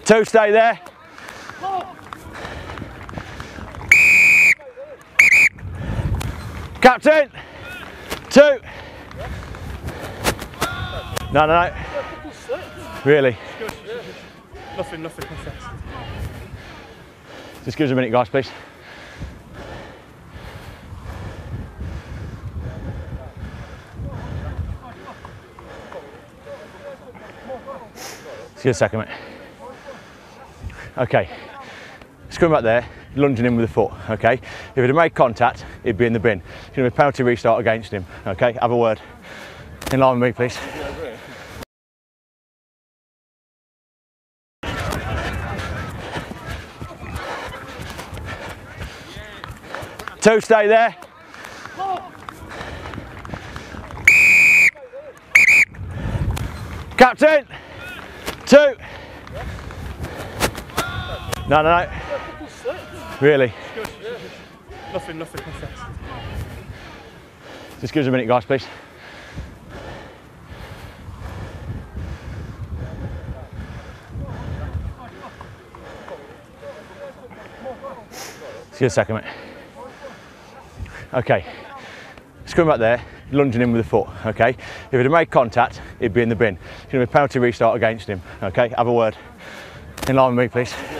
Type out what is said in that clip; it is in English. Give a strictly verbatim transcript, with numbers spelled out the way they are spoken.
Two, stay there. Captain. Two. No, no, no. Really? Nothing, nothing, nothing. Just give us a minute, guys, please. Just give us a second, mate. Okay, just coming back there, lunging in with the foot, okay? If he'd have made contact, he'd be in the bin. It's going to be a penalty restart against him, okay? Have a word. In line with me, please. Two, stay there. Captain. Two. No, no, no. Really? Nothing, nothing, nothing. Just give us a minute, guys, please. Just give us a second, mate. Okay, just coming back there, lunging in with the foot, okay? If he'd have made contact, he'd be in the bin. It's going to be a penalty restart against him, okay? Have a word. In line with me, please.